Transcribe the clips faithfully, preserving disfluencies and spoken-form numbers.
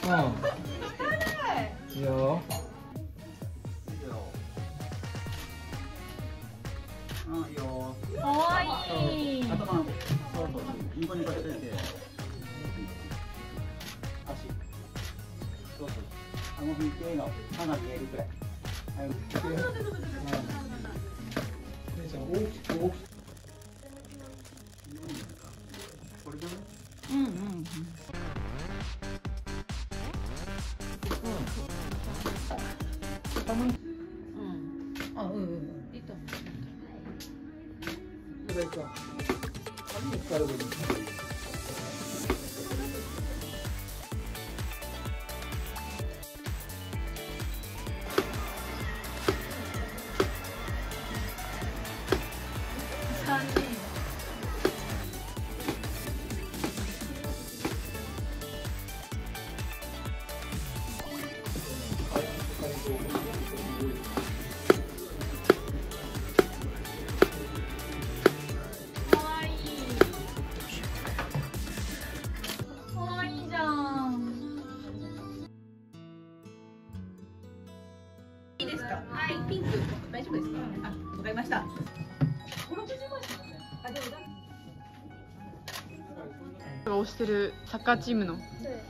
いいよ。 あ、いいよ。 かわいい。 頭、そうそう、ニコニコしてて。足。そうそう。顎引いて、の歯が見えるくらい。はい。 姉ちゃん、大きく大きく。 これじゃない？ うんうんうん。 寒い。 うん。あ、うんうん。いた。 いいか。髪に使うべき。 いいですか。はい、ピンク大丈夫ですか。あ、わかりました。 推してるサッカーチームの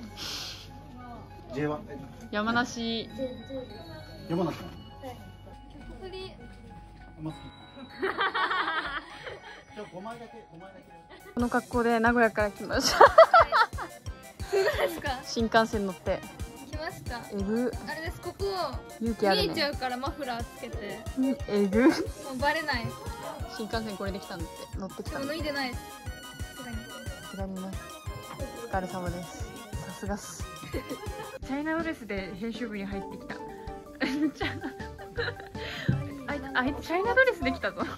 ジェイワン。 山梨。 山梨。あんま好き。じゃあ五枚だけ、五枚だけ。 この格好で名古屋から来ました。 すごいですか。 新幹線乗って来ました。 えぐ。 あれです。ここ勇気あるね。 見えちゃうからマフラーつけて。 えぐ。 もうバレない。 新幹線これで来たんだって乗ってきた。 でも脱いでないです。 左にね。お疲れ様です。さすがっす。チャイナドレスで編集部に入ってきた。あいあいつチャイナドレスできたぞ。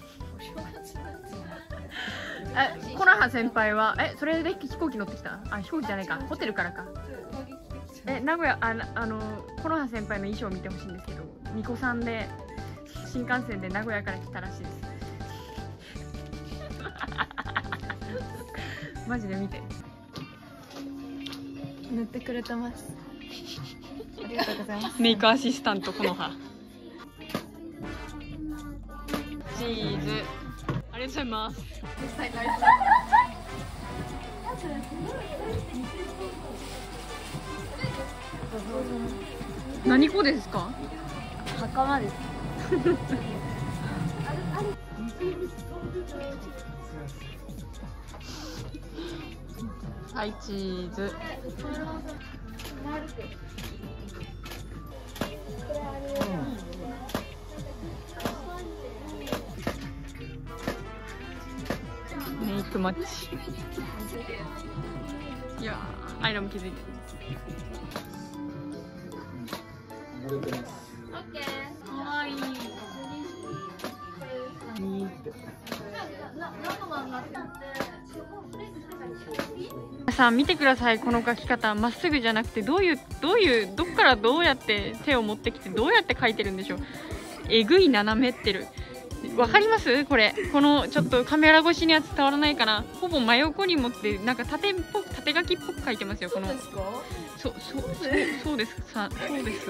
え、コラハ先輩はえそれで飛行機乗ってきた？あ、飛行機じゃないか、ホテルからか。え、名古屋ああのコラハ先輩の衣装を見てほしいんですけど、巫女さんで新幹線で名古屋から来たらしいです。マジで見て。 塗ってくれてます。ありがとうございます。 メイクアシスタントコノハ。チーズ。ありがとうございます。何個ですか？ 袴です。 はい、チーズ。メイクマッチ。いやー、アイラも気づいてる。 慣れてます。 オッケー。かわいい。 いいって。 皆さん見てください、この描き方。まっすぐじゃなくて、どういうどういうどっからどうやって手を持ってきてどうやって描いてるんでしょう。えぐい斜めってる。わかります？これこのちょっとカメラ越しには伝わらないかな。ほぼ真横に持ってなんか縦っぽく縦書きっぽく描いてますよ。このそうそうそうそうですさそうです。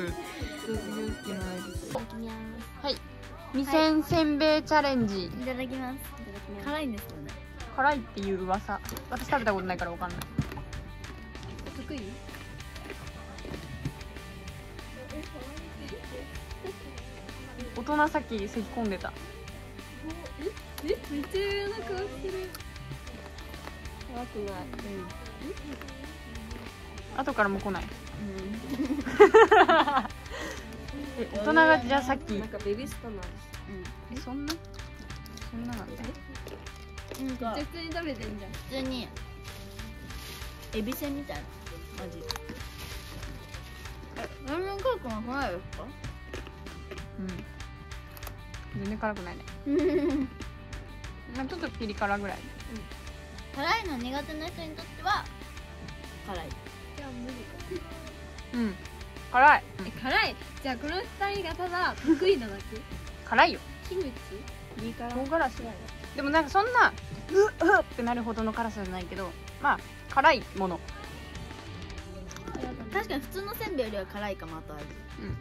はい、味仙せんべいチャレンジ。 いただきます。辛いんですよね。 辛いっていう噂。私食べたことないからわかんない。 得意？ 大人さっき咳込んでた。 え、めっちゃ嫌な顔してる。怖くない。 後からも来ない。え、大人がじゃあさっき。 なんかベビースターの味。 え、そんな。そんななんだ。 なんか普通に食べてんじゃん。普通に。エビせんみたいな味。え、全然辛くなくないですか？ うん。全然辛くないね。 うん。 まあちょっとピリ辛ぐらい。 辛いの苦手な人にとっては辛い。じゃあ無理か。 うん。辛い。 え、辛い。じゃあこの二人がただ得意なだけ。 辛いよ。 キムチ？いい辛い。 唐辛子。でもなんかそんなうっうっってなるほどの辛さじゃないけど、まあ辛いもの。 ありがとうね。 確かに普通のせんべいよりは辛いかも。後味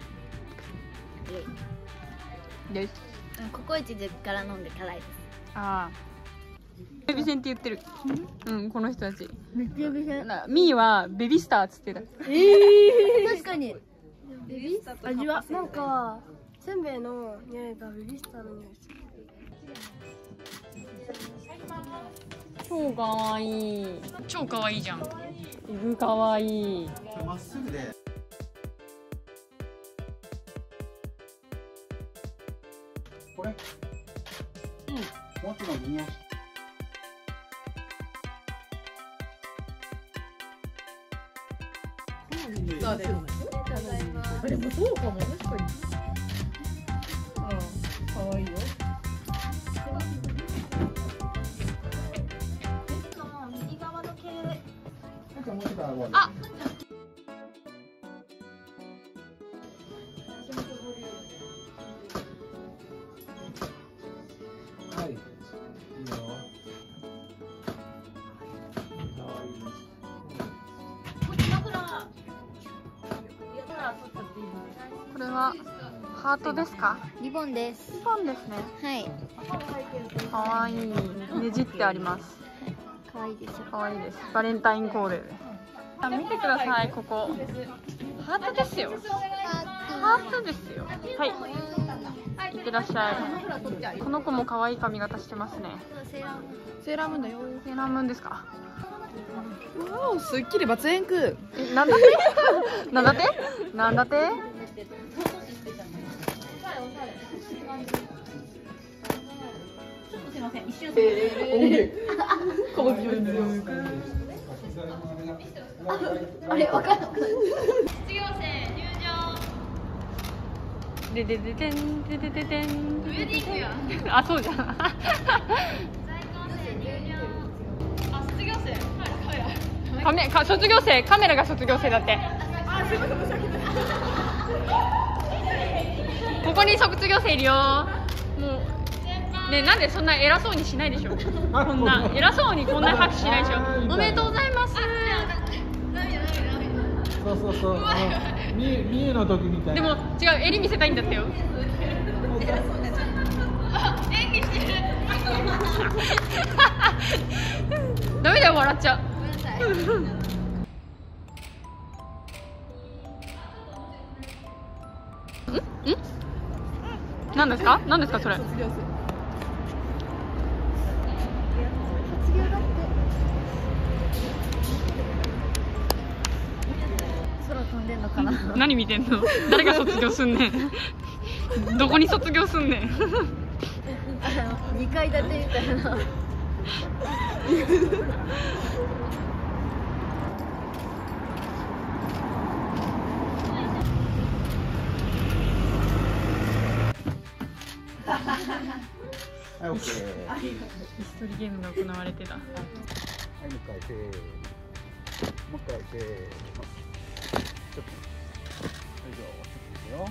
です。 うんココイチから飲んで辛いです。 ああベビセンって言ってる。うんこの人たち。 めっちゃ美味しい。 なミーはベビースターっつってた。 確かに味はなんかせんべいの匂いがベビースターの匂いする。 超かわいい。超かわいいじゃん。イグかわいい。 まっすぐで。これ。うん。もちろん右足。 そうです。でもそうかも確かに。ああ、可愛いよ。 右側の系。 なんかもうちょっと顎上げて。 あはい。いいよ。かわいい。 これはハートですか？ リボンです。 リボンですね。 はいかわいい。ねじってあります。 可愛いですよ。 かわいいです。バレンタインコール。あ見てくださいここ。ハートですよ。ハートですよ。はい。いってらっしゃい。この子も可愛い髪型してますね。 セーラームーンだよ。 セーラームーンですか？ わお、すっきりバツエンク。 え、なんだってなんだってなんだってすいません、一瞬。 こうあれわかんない。 卒業生入場。ででででんででででん。ウェディングや。あ、そうじゃん。在校生入場。あ、卒業生。カメか卒業生カメラが卒業生だって。あ、すみません申し訳ない。ここに卒業生いるよ。もうねなんでそんな偉そうにしないでしょ。こんな偉そうにこんな拍手しないでしょ。おめでとうございます。 そうそうそう。あのみゆみゆの時みたいでな。 も違う襟見せたいんだってよ。演技してる。ダメだよ笑っちゃう。ん？ん？何ですか？何ですかそれ？ 卒業生。 卒業だって。空飛んでんのかな。 何見てんの？誰が卒業すんねん。どこに卒業すんねん。 二階建てみたいな。 はい、オッケー。はい、 一人ゲームが行われてた。 もう一回せーの。もう一回せーの。ちょっと。はい、じゃあ、ちょっといくよ。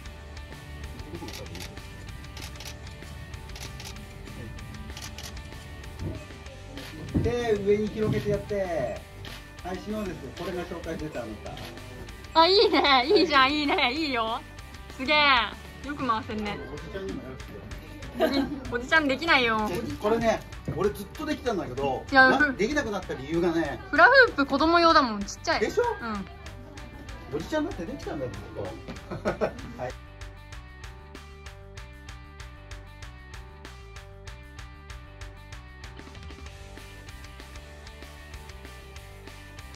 で、上に広げてやって。はい、しのです。これが紹介出たあなた。 あ、いいね、いいじゃん、いいね、いいよ。すげえ。よく回せんね。 おじちゃんにもやるってよ。 おじちゃんできないよ。 これね、俺ずっとできたんだけど、 いやなできなくなった理由がね、 フラフープ子供用だもん、ちっちゃい。 でしょ？ うん。 おじちゃんだってできたんだよ、ずっと。はい。